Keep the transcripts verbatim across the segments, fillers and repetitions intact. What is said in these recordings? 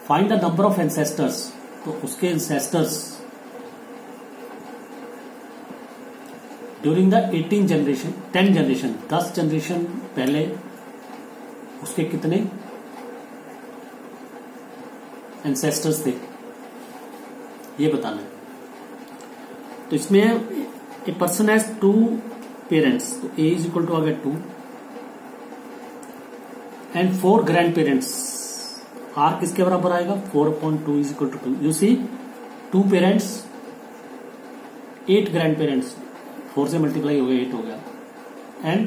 Find the number of ancestors, तो उसके ancestors during the eighteen generation, ten generation, दस generation पहले उसके कितने एंसेस्टर्स थे ये बताना है। तो इसमें a person has two parents, तो ए इज इक्वल टू आ गया two and four grandparents, r किसके बराबर आएगा, four upon two is equal to two. You see two parents, eight grandparents, four से मल्टीप्लाई हो गया eight हो गया, एंड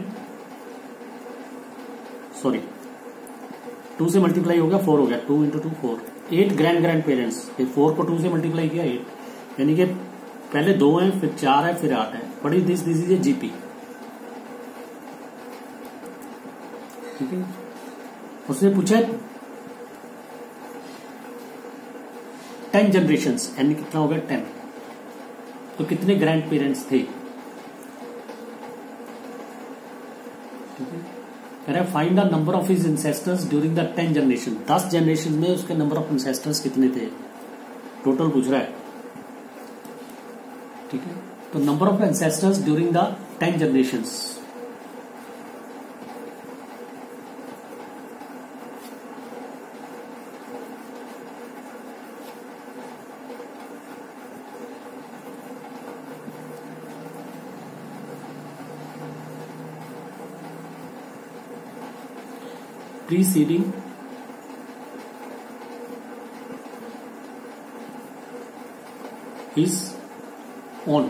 सॉरी टू से मल्टीप्लाई हो गया फोर हो गया, two into two four, eight grand grandparents, फिर फोर को टू से मल्टीप्लाई किया एट, यानी कि पहले दो हैं फिर चार है फिर आठ है। What is this, this is a GP. ठीक है, उसने पूछा टेन जनरेशन, यानी कितना हो गया टेन, तो कितने ग्रैंड पेरेंट्स थे। कह रहा है find the number of his ancestors during the ten generation, दस जनरेशन में उसके नंबर ऑफ एंसेस्टर्स कितने थे, टोटल पूछ रहा है। ठीक है, तो number of ancestors during the ten generations, preceding his own,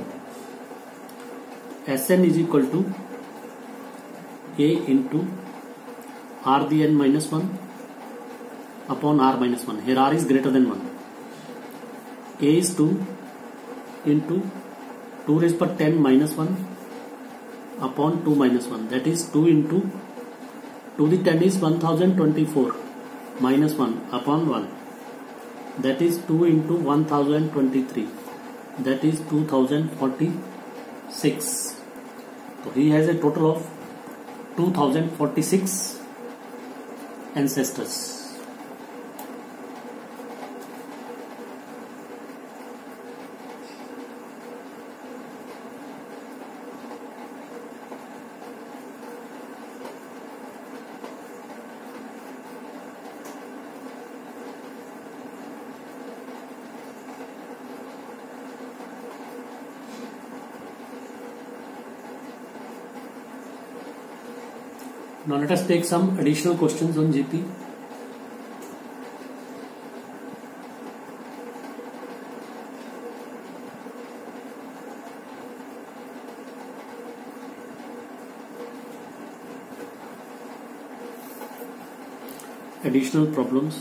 Sn is equal to a into r the n minus one upon r minus one. Here r is greater than one. A is two into two raised per ten minus one upon two minus one. That is two into two the ten is one thousand twenty-four minus one upon one. That is two into one thousand twenty-three. That is two thousand forty-six. So he has a total of two thousand forty-six ancestors. Now let us take some additional questions on G P. Additional problems.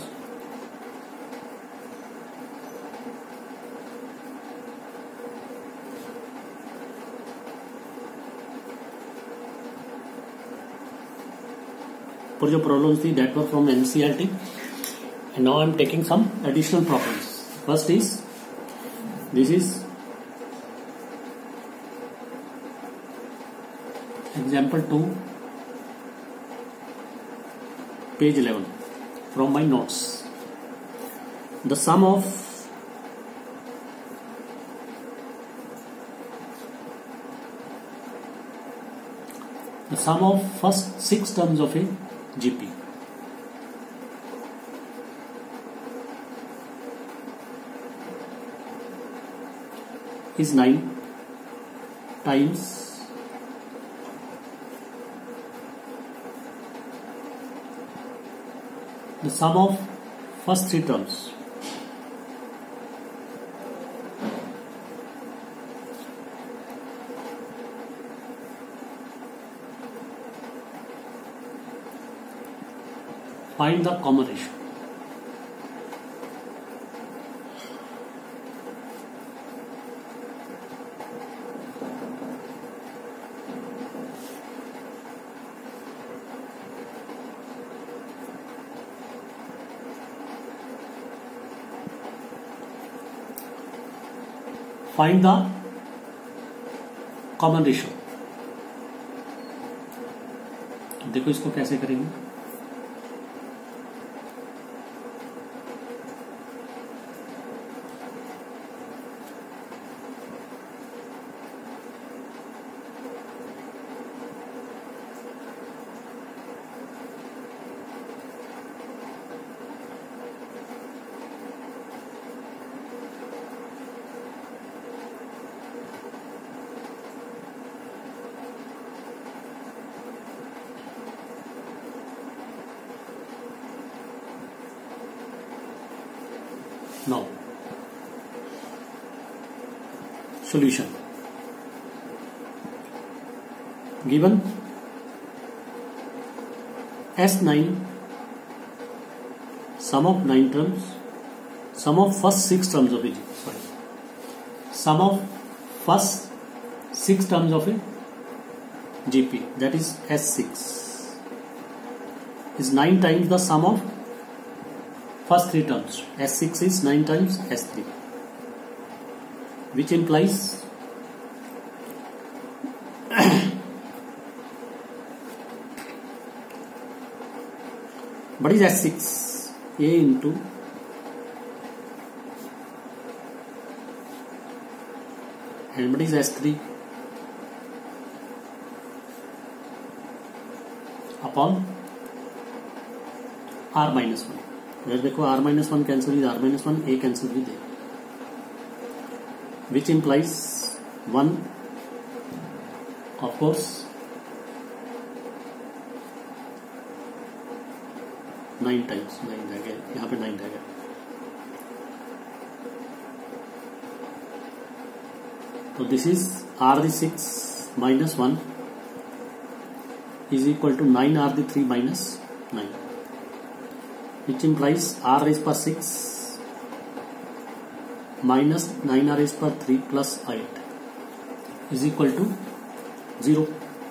For your problems that were from N C E R T, and now I am taking some additional problems. First is this is example two, page eleven from my notes. The sum of the sum of first six terms of a G P is nine times the sum of first three terms. Find the common ratio. Find the common ratio. देखो इसको कैसे करेंगे। Now, solution. Given S nine, sum of nine terms, sum of first six terms of a G P, sorry, sum of first six terms of a G P, that is S six, is nine times the sum of first three terms. S six is nine times S three, which implies what is S six? A into and what is S three upon R minus one. अगर देखो R minus one cancel with R minus one, A cancel with A, which implies one, of course, nine times, nine रह गया, यहाँ पे nine रह गया. तो this is R the six minus one is equal to nine R the three minus nine, which implies R raised power six minus nine R raised power three plus eight is equal to zero.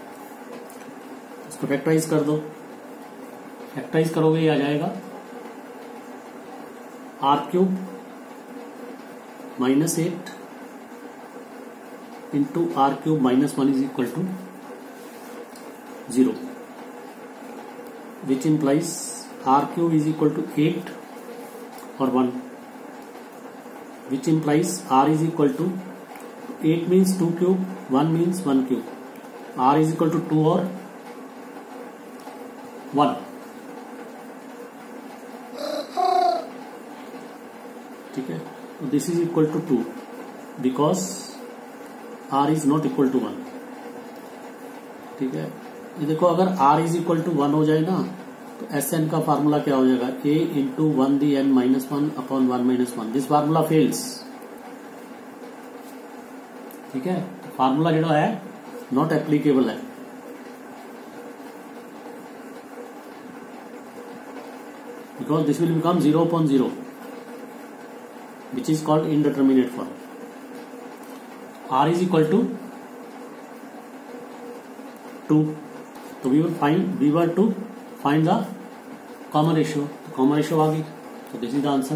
इसको factorise कर दो. Factorise करोगे ये आ जाएगा r cube minus eight into r cube minus one is equal to zero, which implies r cube is equal to eight और one, which implies r is equal to eight means two cube, one means one cube, r is equal to two और one. ठीक है, तो this is equal to two because r is not equal to one. ठीक है, ये देखो अगर r is equal to one हो जाए ना तो एस एन का फार्मूला क्या हो जाएगा? A into one the n minus one upon one minus one. This formula fails. ठीक है, फार्मूला जो है नॉट एप्लीकेबल है. Because this will become zero upon zero, which is called indeterminate form. R is equal to two. So we will find, we were to find the common ratio. तो common ratio आ गई. So this is the answer.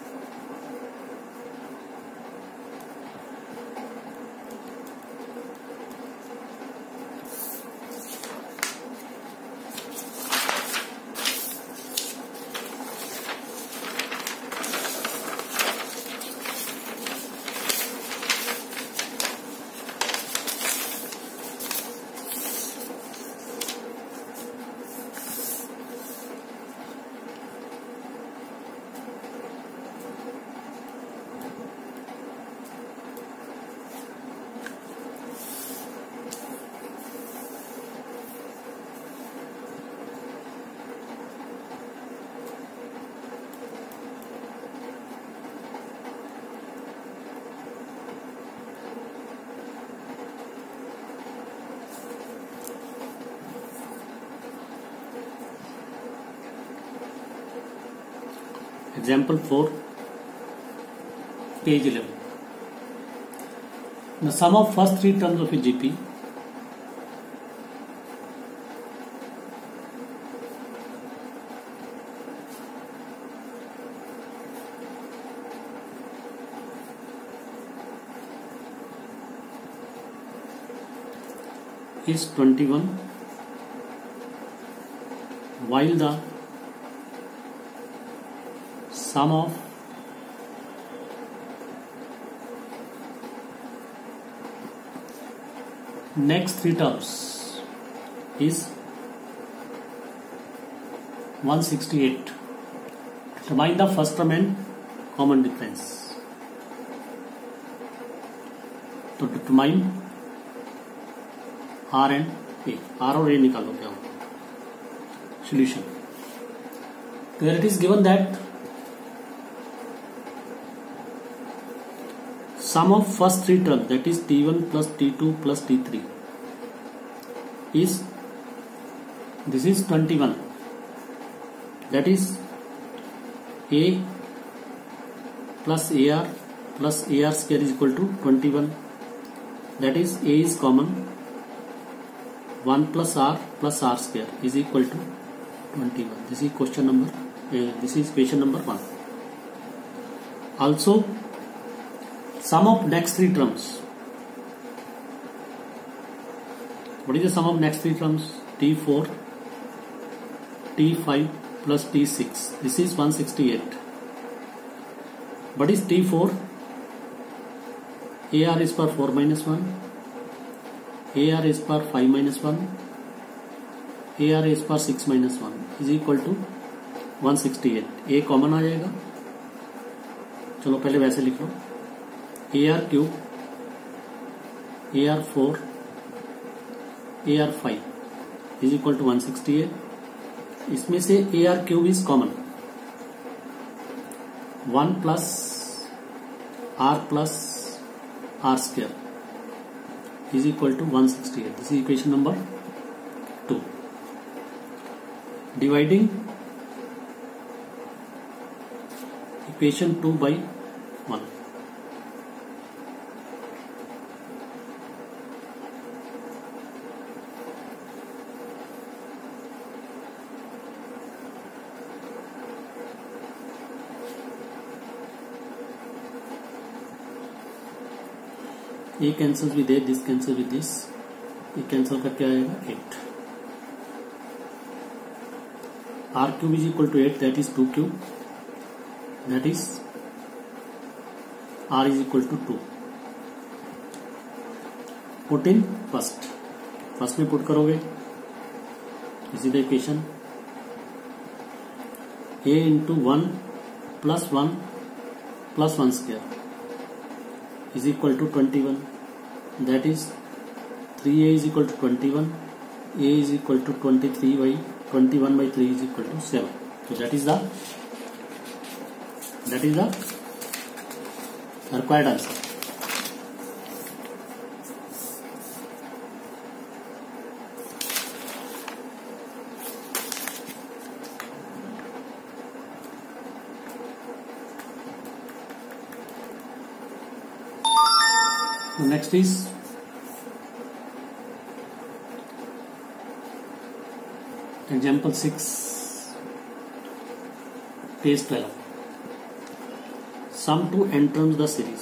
Example four, page eleven. The sum of first three terms of a G P is twenty-one, while the sum of next three terms is one sixty-eight. Determine the first term and common difference. तो determine R and A. R और A निकालो क्या होगा? Solution. Where it is given that sum of first three terms, that is T one plus T two plus T three, is, this is twenty-one, that is A plus A R plus A R square is equal to twenty-one, that is A is common, one plus R plus R square is equal to twenty-one. This is question number, uh, this is question number one. Also, sum of next three terms. What is the sum of next three terms? T four, T five plus T six. This is one hundred sixty-eight. What is T four? A R is for four minus one, A R is for five minus one, A R is for six minus one is equal to one hundred sixty-eight. A common आ जाएगा, चलो पहले वैसे लिख लो. A r cube, a r four, a r five is equal to one sixty eight. इसमें से a r cube is common, one plus r plus r square is equal to one sixty eight. This is equation number two. Dividing equation two by one. A cancel with a, this cancel with this, ये cancel करके आएगा eight. Are cube is equal to eight, that is two cube, that is r is equal to two. Put in first, first में put करोगे, इसी the equation a into one plus one plus one square is equal to twenty-one, that is three A is equal to twenty-one, A is equal to twenty-three by twenty-one by three is equal to seven. So that is the that is the required answer. So next is example six, page twelve. Sum to n terms the series.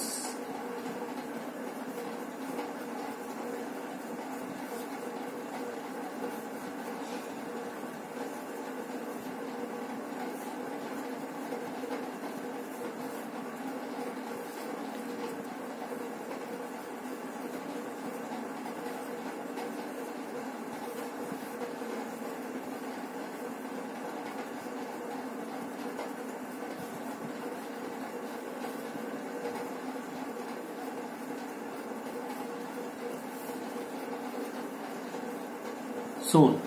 So on.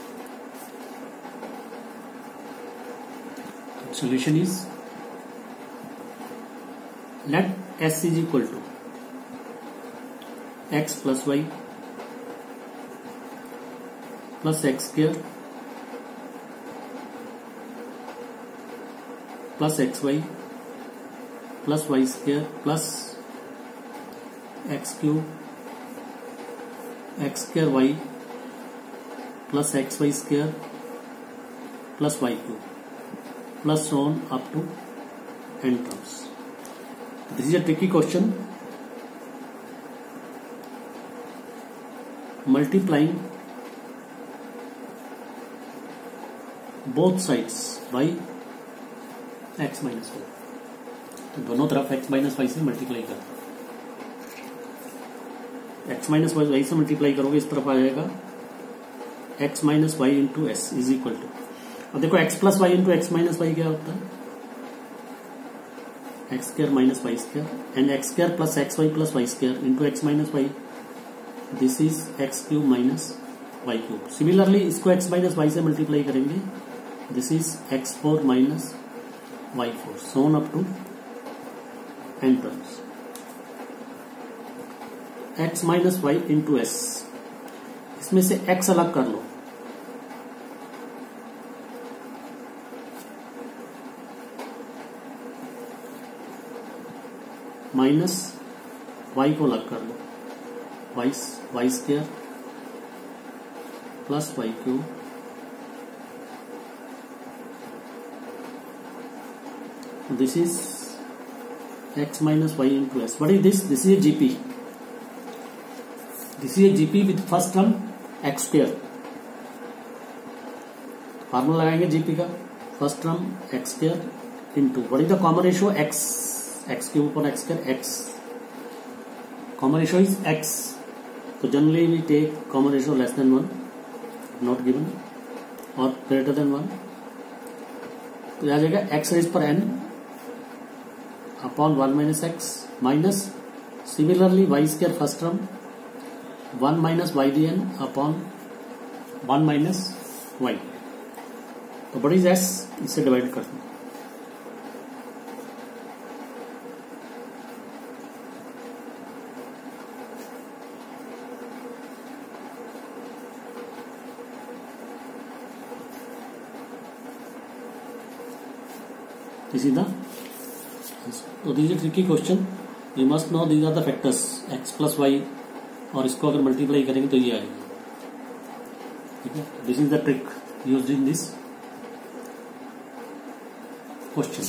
Solution is, let S is equal to x plus y plus x square plus xy plus y square plus x cube x square y plus xy square plus y cube plus so on up to n terms. This is a tricky question. Multiplying both sides by x minus y, तो दोनों तरफ x minus y से multiply कर, x minus y से multiply करोगे, इस तरफ आ जाएगा x minus y into s is equal to, अब देखो x plus y into x minus y क्या होता है, x square minus y square, and x square plus x y plus y square into x minus y, this is x cube minus y cube. Similarly इसको x minus y से multiply करेंगे, this is x four minus y four, so on up to n terms. X minus y into s, इसमें से x अलग कर लो, minus Y को अलग कर लो, y y square plus y cube this is x minus y into s. What is this? This is a G P. This is a G P with first term x square. Formula लगाएंगे G P का, first term x square into what is the common ratio? x, x cube upon x square, x. Common ratio is x. तो generally we take common ratio less than one, not given, or greater than one. तो आ जाएगा x raised पर n upon one minus x minus similarly y square first term one minus y d n upon one minus y. तो what is s? इसे divide करते हैं, this is the. तो this is tricky question, you must know these are the factors x plus y, और इसको अगर multiply करेंगे तो ये आएगा, ठीक है. This is the trick used in this question.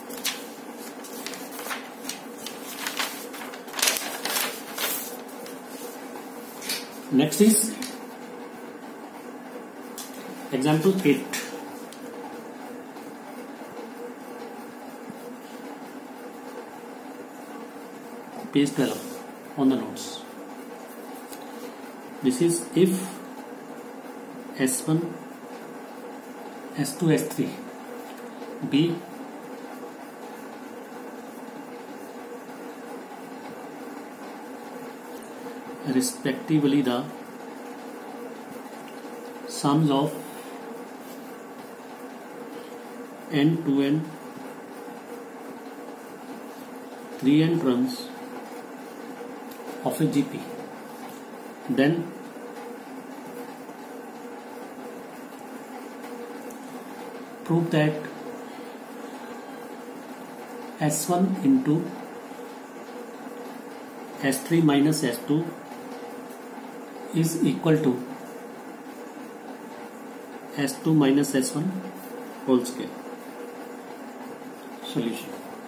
Next is example eight. Page twelve on the notes. This is if S one, S two, S three be respectively the sums of n, two n, three n terms of a G P, then prove that S one into S three minus S two is equal to S two minus S one whole square. Solution.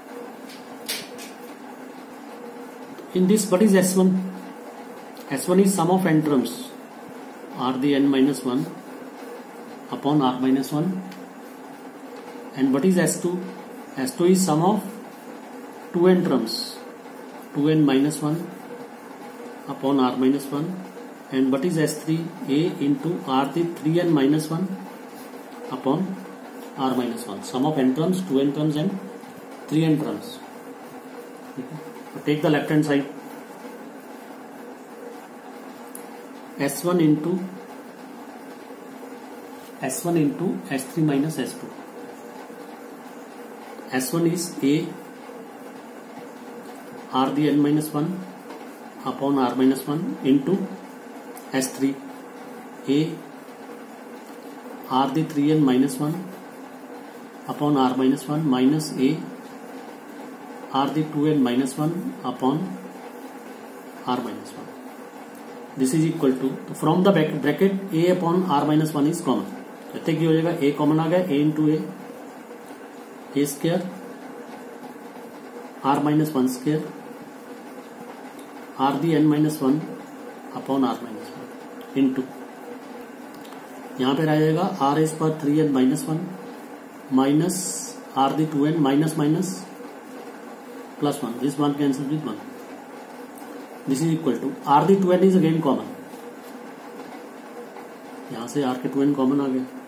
In this, what is S one? S one is sum of n terms r the n minus one upon r minus one. And what is S two? S two is sum of two n terms, two n minus one upon r minus one. And what is S three? A into r the three n minus one upon r minus one. Sum of n terms, two n terms and three n terms. Okay. Take the left hand side, S one into S one into S three minus S two. S one is A r the n minus one upon r minus one into S three A r the three n minus one upon r minus one minus A r the two n minus one upon r minus one. This is equal to, तो from the bracket a upon r minus one is common. कहते क्या हो जाएगा, a common आ गया, a into a, a square r minus one square r the n minus one upon r minus one into, यहाँ पे रह जाएगा r is पर three n minus one minus r the two n minus minus plus one. This one cancels with one. This is equal to r the two n is again common. यहां से r के two n common आ गया.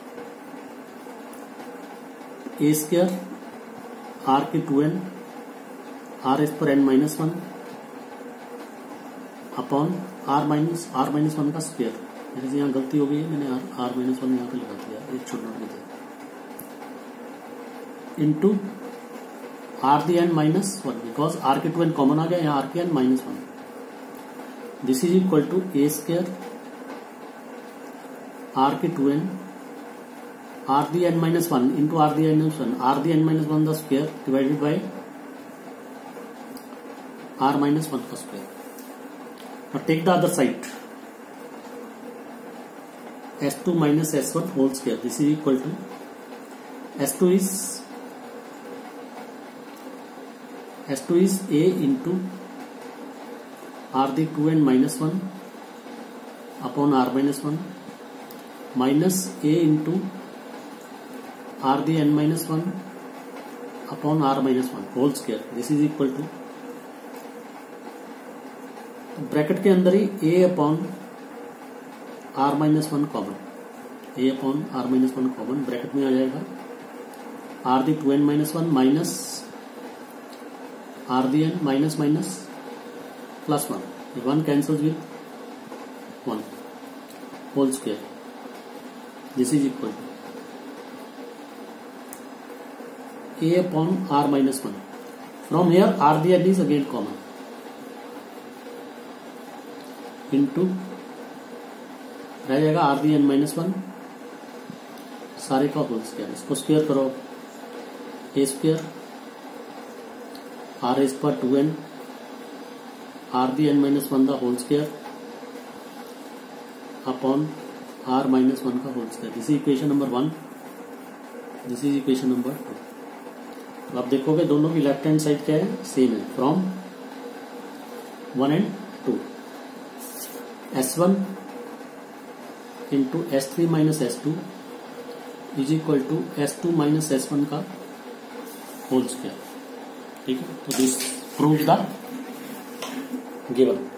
a square r के two n r इस पर n minus one upon r minus r minus one का square. मेरे से यहाँ गलती हो गई है, मैंने r r माइनस वन यहाँ पे लगा दिया, एक छोड़ नोट में into r the n minus one, because r के टू n कॉमन आ गया, यहाँ r के n minus one. This is equal to a square r के two n r the n minus one into r the n minus one r the n minus one the square divided by r minus one का square. Now take the other side. S two minus S one whole square. This is equal to S two is S two is A into R the two n minus one upon R minus one minus A into R the n minus one upon R minus one whole square. This is equal to bracket के अंदर ही a upon r minus one common a upon r minus one common bracket में आ जाएगा r the two n minus one minus r the n minus minus plus one one cancels with one whole square. This is equal to a upon r minus one. From here r the n is again common into रह जाएगा r the n minus one सारे का whole square. इसको square करो a square r s पर two n r the n minus one the whole square upon r minus one का whole square. This is equation number one. This is equation number two. तो आप देखोगे दोनों की left hand side क्या है same है from one and two. S one into S three minus S two is equal to S two minus S one का whole square. ठीक है, तो दिस प्रूव्स द गिवन.